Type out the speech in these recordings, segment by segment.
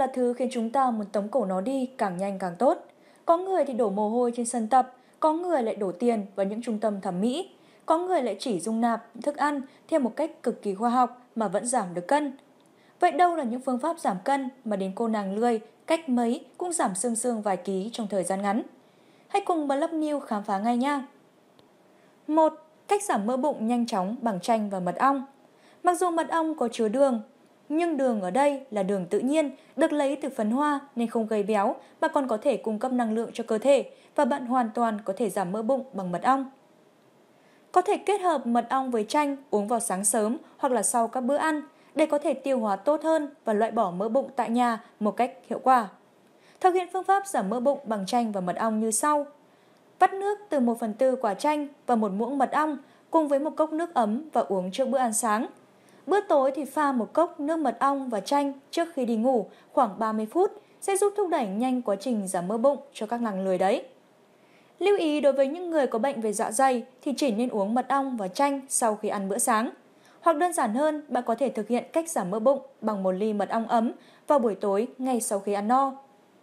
thứ khiến chúng ta muốn tống cổ nó đi càng nhanh càng tốt. Có người thì đổ mồ hôi trên sân tập, có người lại đổ tiền vào những trung tâm thẩm mỹ, có người lại chỉ dung nạp thức ăn theo một cách cực kỳ khoa học mà vẫn giảm được cân. Vậy đâu là những phương pháp giảm cân mà đến cô nàng lười cách mấy cũng giảm xương xương vài ký trong thời gian ngắn? Hãy cùng Blog News khám phá ngay nha! 1. Cách giảm mỡ bụng nhanh chóng bằng chanh và mật ong. Mặc dù mật ong có chứa đường, nhưng đường ở đây là đường tự nhiên, được lấy từ phấn hoa nên không gây béo mà còn có thể cung cấp năng lượng cho cơ thể và bạn hoàn toàn có thể giảm mỡ bụng bằng mật ong. Có thể kết hợp mật ong với chanh uống vào sáng sớm hoặc là sau các bữa ăn để có thể tiêu hóa tốt hơn và loại bỏ mỡ bụng tại nhà một cách hiệu quả. Thực hiện phương pháp giảm mỡ bụng bằng chanh và mật ong như sau. Vắt nước từ 1/4 quả chanh và 1 muỗng mật ong cùng với một cốc nước ấm và uống trước bữa ăn sáng. Bữa tối thì pha một cốc nước mật ong và chanh trước khi đi ngủ khoảng 30 phút sẽ giúp thúc đẩy nhanh quá trình giảm mỡ bụng cho các nàng lười đấy. Lưu ý đối với những người có bệnh về dạ dày thì chỉ nên uống mật ong và chanh sau khi ăn bữa sáng. Hoặc đơn giản hơn, bạn có thể thực hiện cách giảm mỡ bụng bằng 1 ly mật ong ấm vào buổi tối ngay sau khi ăn no.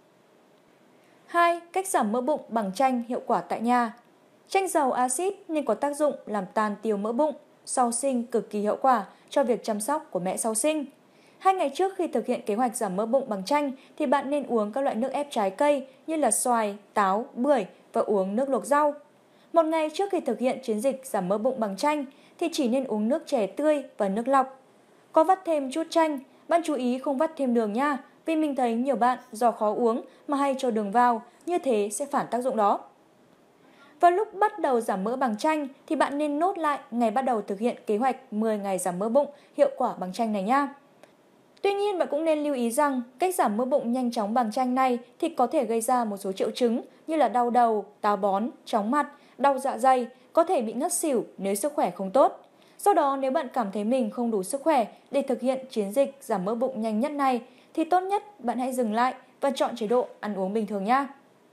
2. Cách giảm mỡ bụng bằng chanh hiệu quả tại nhà. Chanh giàu axit nên có tác dụng làm tan tiêu mỡ bụng, sau sinh cực kỳ hiệu quả cho việc chăm sóc của mẹ sau sinh. 2 ngày trước khi thực hiện kế hoạch giảm mỡ bụng bằng chanh thì bạn nên uống các loại nước ép trái cây như là xoài, táo, bưởi và uống nước luộc rau. 1 ngày trước khi thực hiện chiến dịch giảm mỡ bụng bằng chanh thì chỉ nên uống nước chè tươi và nước lọc. Có vắt thêm chút chanh, bạn chú ý không vắt thêm đường nha, vì mình thấy nhiều bạn do khó uống mà hay cho đường vào, như thế sẽ phản tác dụng đó. Vào lúc bắt đầu giảm mỡ bằng chanh thì bạn nên nốt lại ngày bắt đầu thực hiện kế hoạch 10 ngày giảm mỡ bụng hiệu quả bằng chanh này nha. Tuy nhiên bạn cũng nên lưu ý rằng cách giảm mỡ bụng nhanh chóng bằng chanh này thì có thể gây ra một số triệu chứng như là đau đầu, táo bón, chóng mặt, đau dạ dày, có thể bị ngất xỉu nếu sức khỏe không tốt. Do đó nếu bạn cảm thấy mình không đủ sức khỏe để thực hiện chiến dịch giảm mỡ bụng nhanh nhất này thì tốt nhất bạn hãy dừng lại và chọn chế độ ăn uống bình thường nha.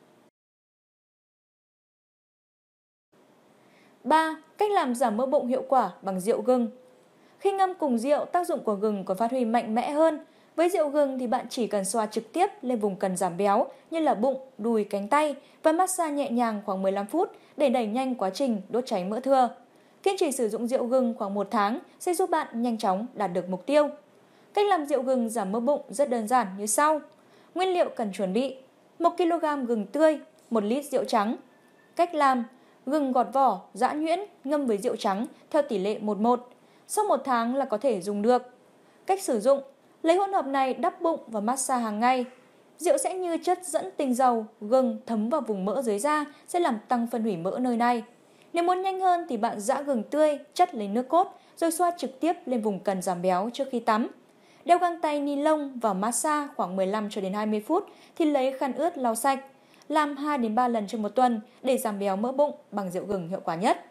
3. Cách làm giảm mỡ bụng hiệu quả bằng rượu gừng. Khi ngâm cùng rượu, tác dụng của gừng còn phát huy mạnh mẽ hơn. Với rượu gừng thì bạn chỉ cần xoa trực tiếp lên vùng cần giảm béo như là bụng, đùi, cánh tay và massage nhẹ nhàng khoảng 15 phút để đẩy nhanh quá trình đốt cháy mỡ thừa. Kiên trì sử dụng rượu gừng khoảng 1 tháng sẽ giúp bạn nhanh chóng đạt được mục tiêu. Cách làm rượu gừng giảm mỡ bụng rất đơn giản như sau. Nguyên liệu cần chuẩn bị: 1 kg gừng tươi, 1 lít rượu trắng. Cách làm: gừng gọt vỏ, giã nhuyễn, ngâm với rượu trắng theo tỷ lệ 1:1. Sau 1 tháng là có thể dùng được. Cách sử dụng: lấy hỗn hợp này đắp bụng và massage hàng ngày. Rượu sẽ như chất dẫn tinh dầu, gừng thấm vào vùng mỡ dưới da sẽ làm tăng phân hủy mỡ nơi này. Nếu muốn nhanh hơn thì bạn giã gừng tươi, chất lấy nước cốt rồi xoa trực tiếp lên vùng cần giảm béo trước khi tắm. Đeo găng tay ni lông vào massage khoảng 15 cho đến 20 phút thì lấy khăn ướt lau sạch. Làm 2 đến 3 lần trong một tuần để giảm béo mỡ bụng bằng rượu gừng hiệu quả nhất.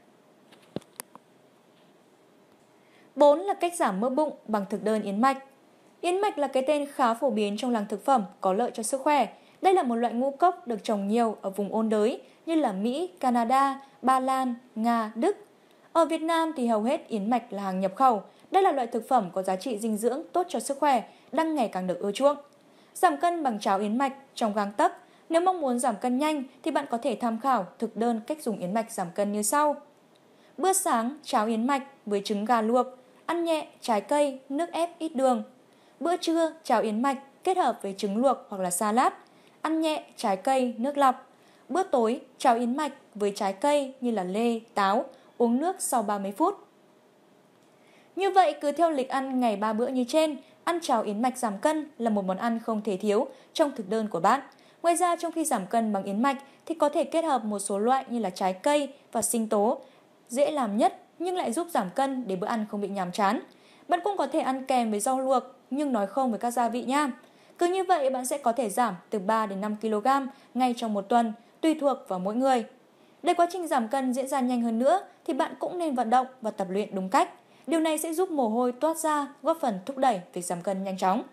4 là cách giảm mỡ bụng bằng thực đơn yến mạch. Yến mạch là cái tên khá phổ biến trong làng thực phẩm có lợi cho sức khỏe. Đây là một loại ngũ cốc được trồng nhiều ở vùng ôn đới như là Mỹ, Canada, Ba Lan, Nga, Đức. Ở Việt Nam thì hầu hết yến mạch là hàng nhập khẩu. Đây là loại thực phẩm có giá trị dinh dưỡng tốt cho sức khỏe, đang ngày càng được ưa chuộng. Giảm cân bằng cháo yến mạch trong gang tấc. Nếu mong muốn giảm cân nhanh thì bạn có thể tham khảo thực đơn cách dùng yến mạch giảm cân như sau. Bữa sáng cháo yến mạch với trứng gà luộc, ăn nhẹ, trái cây, nước ép ít đường. Bữa trưa cháo yến mạch kết hợp với trứng luộc hoặc là salad, ăn nhẹ, trái cây, nước lọc. Bữa tối cháo yến mạch với trái cây như là lê, táo, uống nước sau 30 phút. Như vậy cứ theo lịch ăn ngày 3 bữa như trên, ăn cháo yến mạch giảm cân là một món ăn không thể thiếu trong thực đơn của bạn. Ngoài ra trong khi giảm cân bằng yến mạch thì có thể kết hợp một số loại như là trái cây và sinh tố, dễ làm nhất nhưng lại giúp giảm cân để bữa ăn không bị nhàm chán. Bạn cũng có thể ăn kèm với rau luộc nhưng nói không với các gia vị nha. Cứ như vậy bạn sẽ có thể giảm từ 3 đến 5 kg ngay trong một tuần, tùy thuộc vào mỗi người. Để quá trình giảm cân diễn ra nhanh hơn nữa thì bạn cũng nên vận động và tập luyện đúng cách. Điều này sẽ giúp mồ hôi toát ra, góp phần thúc đẩy việc giảm cân nhanh chóng.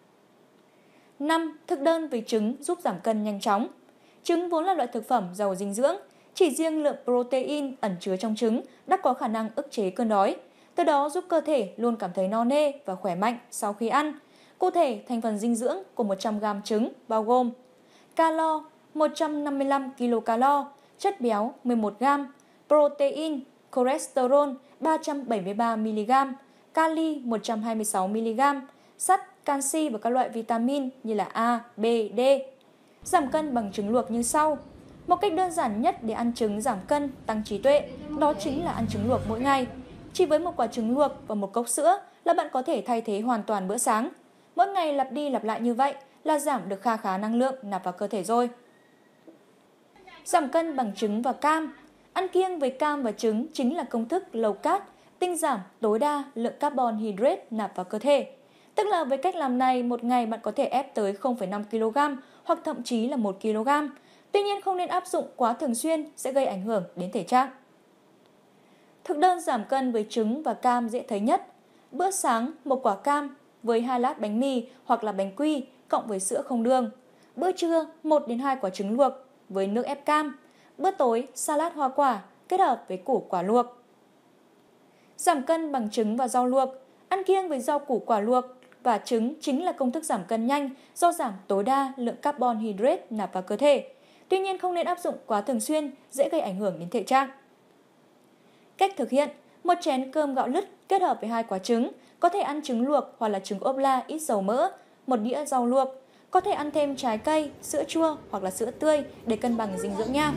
5. Thực đơn với trứng giúp giảm cân nhanh chóng. Trứng vốn là loại thực phẩm giàu dinh dưỡng. Chỉ riêng lượng protein ẩn chứa trong trứng đã có khả năng ức chế cơn đói. Từ đó giúp cơ thể luôn cảm thấy no nê và khỏe mạnh sau khi ăn. Cụ thể, thành phần dinh dưỡng của 100g trứng bao gồm calo 155 kcal, chất béo 11g, protein, cholesterol 373mg, kali 126mg, sắt, canxi và các loại vitamin như là A, B, D. Giảm cân bằng trứng luộc như sau. Một cách đơn giản nhất để ăn trứng giảm cân, tăng trí tuệ, đó chính là ăn trứng luộc mỗi ngày. Chỉ với một quả trứng luộc và một cốc sữa là bạn có thể thay thế hoàn toàn bữa sáng. Mỗi ngày lặp đi lặp lại như vậy là giảm được kha khá năng lượng nạp vào cơ thể rồi. Giảm cân bằng trứng và cam. Ăn kiêng với cam và trứng chính là công thức low carb, tinh giảm tối đa lượng carbon hydrate nạp vào cơ thể. Tức là với cách làm này, một ngày bạn có thể ép tới 0,5 kg hoặc thậm chí là 1 kg. Tuy nhiên không nên áp dụng quá thường xuyên sẽ gây ảnh hưởng đến thể trạng. Thực đơn giảm cân với trứng và cam dễ thấy nhất. Bữa sáng, một quả cam với 2 lát bánh mì hoặc là bánh quy cộng với sữa không đường. Bữa trưa, 1 đến 2 quả trứng luộc với nước ép cam. Bữa tối, salad hoa quả kết hợp với củ quả luộc. Giảm cân bằng trứng và rau luộc. Ăn kiêng với rau củ quả luộc và trứng chính là công thức giảm cân nhanh do giảm tối đa lượng carbon hydrate nạp vào cơ thể. Tuy nhiên không nên áp dụng quá thường xuyên, dễ gây ảnh hưởng đến thể trạng. Cách thực hiện: một chén cơm gạo lứt kết hợp với 2 quả trứng, có thể ăn trứng luộc hoặc là trứng ốp la ít dầu mỡ, 1 đĩa rau luộc, có thể ăn thêm trái cây, sữa chua hoặc là sữa tươi để cân bằng dinh dưỡng nha.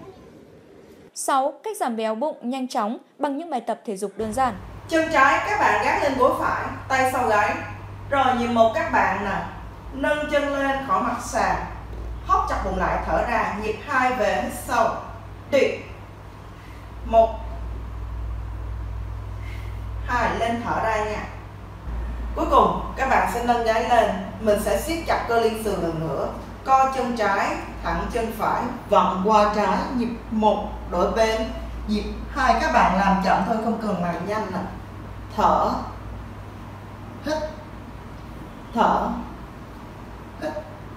6. Cách giảm béo bụng nhanh chóng bằng những bài tập thể dục đơn giản. Chân trái các bạn gác lên gối phải, tay sau gáy. Rồi nhịp 1 các bạn nè, nâng chân lên khỏi mặt sàn, hóp chặt bụng lại thở ra. Nhịp 2 về hít sâu, đi. 1 2 lên thở ra nha. Cuối cùng các bạn sẽ nâng gáy lên, mình sẽ siết chặt cơ liên sườn lần nữa. Co chân trái, thẳng chân phải, vặn qua trái. Nhịp 1 đổi bên. Nhịp 2 các bạn làm chậm thôi, không cần làm nhanh nè. Thở, hít, thở, hít.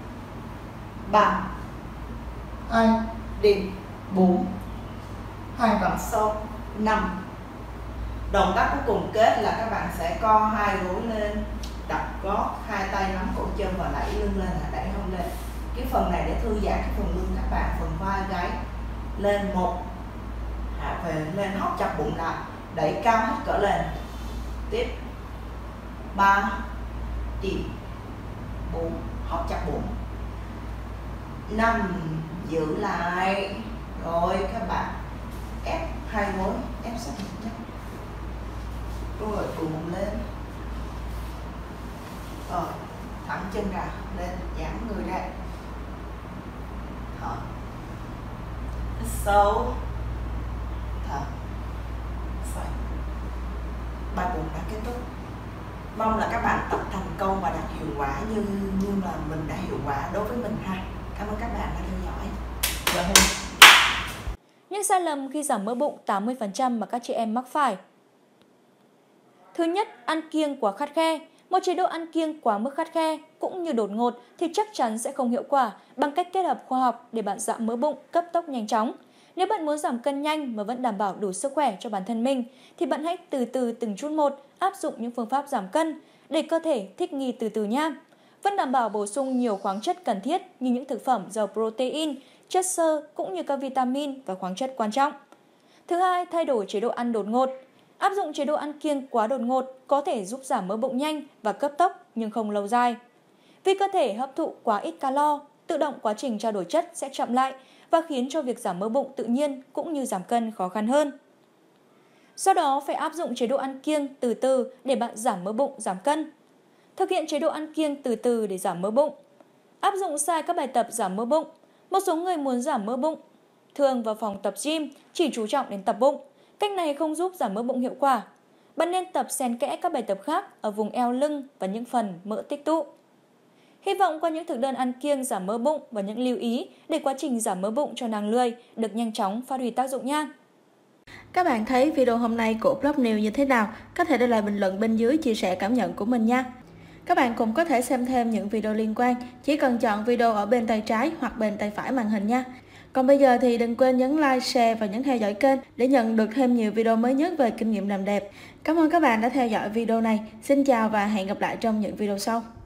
3 2 đi. 4 2 vặn sâu. 5. Động tác cuối cùng kết là các bạn sẽ co 2 gối lên, đặt gót, 2 tay nắm cổ chân và đẩy lưng lên, đẩy hông lên. Cái phần này để thư giãn cái phần lưng các bạn, phần vai gáy. Lên 1, hạ về, lên hóp chặt bụng lại, đẩy cao hết cỡ lên. Tiếp 3 đi. 4 hóp chặt bụng. 5 giữ lại. Rồi các bạn ép 2 gối, ép sát nhẹ. Rồi cuộn lên. Rồi thẳng chân ra, lên giãn người ra. Thở sâu, thở xoay. 3 bụng đã kết thúc. Mong là các bạn tập thành công và đạt hiệu quả như là mình đã hiệu quả đối với mình ha. Cảm ơn các bạn đã theo dõi. Những sai lầm khi giảm mỡ bụng 80% mà các chị em mắc phải. Thứ nhất, ăn kiêng quá khắt khe. Một chế độ ăn kiêng quá mức khắt khe cũng như đột ngột thì chắc chắn sẽ không hiệu quả bằng cách kết hợp khoa học để bạn giảm mỡ bụng cấp tốc nhanh chóng. Nếu bạn muốn giảm cân nhanh mà vẫn đảm bảo đủ sức khỏe cho bản thân mình thì bạn hãy từ từ từng chút một áp dụng những phương pháp giảm cân để cơ thể thích nghi từ từ nha. Vẫn đảm bảo bổ sung nhiều khoáng chất cần thiết như những thực phẩm giàu protein, chất xơ cũng như các vitamin và khoáng chất quan trọng. Thứ hai, thay đổi chế độ ăn đột ngột. Áp dụng chế độ ăn kiêng quá đột ngột có thể giúp giảm mỡ bụng nhanh và cấp tốc nhưng không lâu dài. Vì cơ thể hấp thụ quá ít calo, tự động quá trình trao đổi chất sẽ chậm lại và khiến cho việc giảm mỡ bụng tự nhiên cũng như giảm cân khó khăn hơn. Do đó phải áp dụng chế độ ăn kiêng từ từ để bạn giảm mỡ bụng, giảm cân. Thực hiện chế độ ăn kiêng từ từ để giảm mỡ bụng. Áp dụng sai các bài tập giảm mỡ bụng. Một số người muốn giảm mỡ bụng thường vào phòng tập gym chỉ chú trọng đến tập bụng. Cách này không giúp giảm mỡ bụng hiệu quả. Bạn nên tập xen kẽ các bài tập khác ở vùng eo lưng và những phần mỡ tích tụ. Hy vọng qua những thực đơn ăn kiêng giảm mỡ bụng và những lưu ý để quá trình giảm mỡ bụng cho nàng lười được nhanh chóng phát huy tác dụng nha. Các bạn thấy video hôm nay của Blog News như thế nào? Có thể để lại bình luận bên dưới chia sẻ cảm nhận của mình nha. Các bạn cũng có thể xem thêm những video liên quan, chỉ cần chọn video ở bên tay trái hoặc bên tay phải màn hình nha. Còn bây giờ thì đừng quên nhấn like, share và nhấn theo dõi kênh để nhận được thêm nhiều video mới nhất về kinh nghiệm làm đẹp. Cảm ơn các bạn đã theo dõi video này. Xin chào và hẹn gặp lại trong những video sau.